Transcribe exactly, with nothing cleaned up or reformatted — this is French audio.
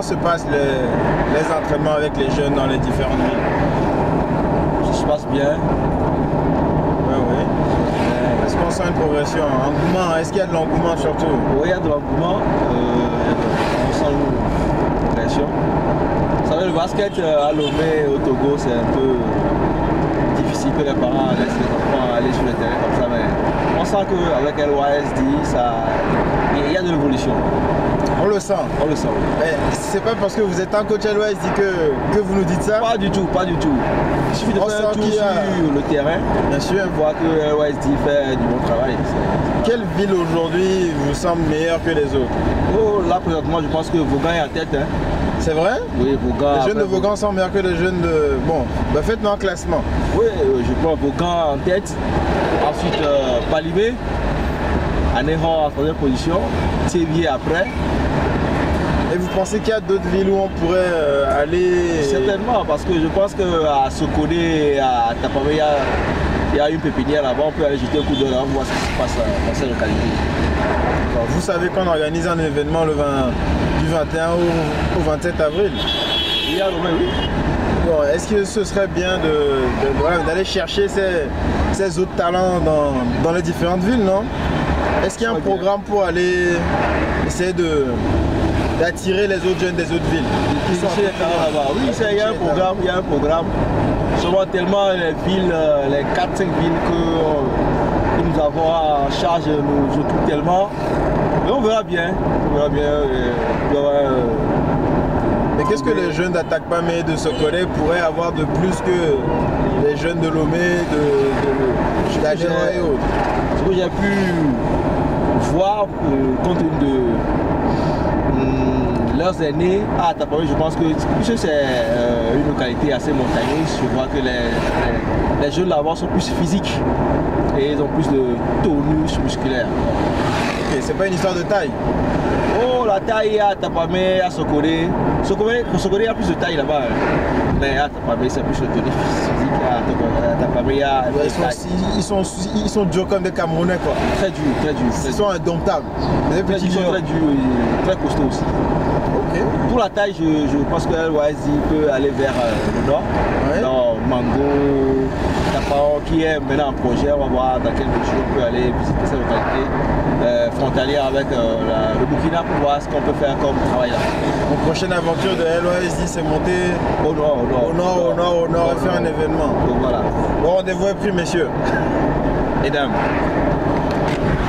se passent les, les entraînements avec les jeunes dans les différentes villes? Ça se passe bien. Oui, oui. Est-ce qu'on sent une progression? Engouement, est-ce qu'il y a de l'engouement surtout? Oui, il y a de l'engouement. Euh, on sent une progression. Vous savez, le basket à Lomé, au Togo, c'est un peu difficile que les parents laissent les enfants aller sur le terrain comme ça, mais on sent qu'avec L Y S D, ça, il y a de l'évolution. On le sent. On le sent. Mais c'est pas parce que vous êtes un coach L Y S D que, que vous nous dites ça? Pas du tout, pas du tout. Il suffit de on faire un tour sur a... le terrain, bien sûr, voir que L Y S D fait du bon travail. Quelle ville aujourd'hui vous semble meilleure que les autres? Oh, là présentement, je pense que Vaughan est en tête. Hein. C'est vrai? Oui, Vaughan. Les jeunes de Vaughan sont meilleurs que les jeunes de... Bon, bah faites-nous un classement. Oui, je prends Vaughan en tête. Ensuite, euh, Palibé, Anéron en troisième position. Thévier après. Et vous pensez qu'il y a d'autres villes où on pourrait euh, aller? Certainement, parce que je pense qu'à Sokodé, à Tapamé, il y a, il y a une pépinière là-bas. On peut aller jeter un coup d'œil là, voir ce qui se passe dans cette localité. Vous savez qu'on organise un événement le vingt, du vingt et un au, au vingt-sept avril. Il y a le même, oui. Bon, est-ce que ce serait bien de, de, voilà, d'aller chercher ces, ces autres talents dans, dans les différentes villes, non? Est-ce qu'il y a un programme pour aller essayer de d'attirer les autres jeunes des autres villes qui sont là-bas? Oui, il y a un programme, il y a un programme. Seulement tellement les villes, les quatre cinq villes que, que nous avons en charge nous occupent tellement. Mais on verra bien. On verra bien. Et, euh, Mais qu'est-ce que les jeunes d'Atakpamé de Sokodé pourraient avoir de plus que les jeunes de Lomé, de d'Anéron et autres? Ce que j'ai pu voir euh, compte tenu de euh, leurs aînés à Tapamé, je pense que puisque c'est euh, une localité assez montagneuse, je vois que les, les, les jeunes là-bas sont plus physiques et ils ont plus de tonus musculaire. Ok, c'est pas une histoire de taille? Oh, la taille à Tapamé, à Sokodé. Sokodé, Sokodé a plus de taille là-bas. Hein. Mais à Tapamé, c'est plus le tonus physique. À Tapamé, il y a ouais, ils, sont, ils, sont, ils sont durs comme des Camerounais, quoi. Très durs, très durs. Ils sont indomptables. Très, très, ils sont très durs et très costauds aussi. Okay. Pour la taille, je, je pense que L Y S D peut aller vers euh, le nord. Ouais. Dans Mango, Tapao, qui est maintenant en projet. On va voir dans quelle mesure on peut aller visiter cette localité euh, frontalière avec euh, la, le Burkina pour voir ce qu'on peut faire comme travail là. Mon prochaine aventure de L Y S D, c'est monter au nord, au nord, au nord, au nord, au nord, et faire un événement. Donc voilà. Bon rendez-vous est pris, messieurs et dames.